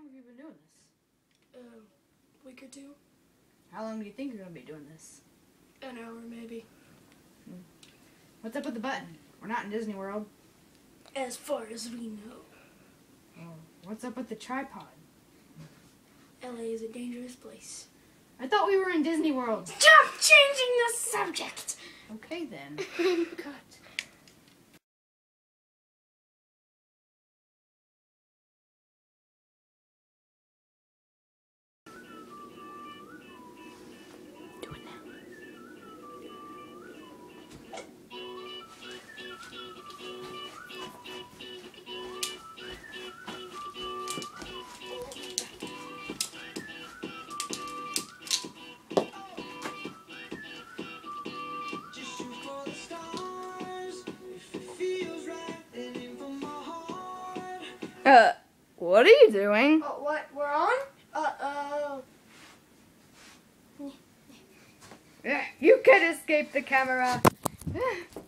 have you been doing this? Week or two. How long do you think you're going to be doing this? An hour, maybe. What's up with the button? We're not in Disney World. As far as we know. Oh, what's up with the tripod? LA is a dangerous place. I thought we were in Disney World. Stop changing the subject! Okay then. Cut. Do it now. What are you doing? Oh, what? We're on? Uh-oh. You can escape the camera.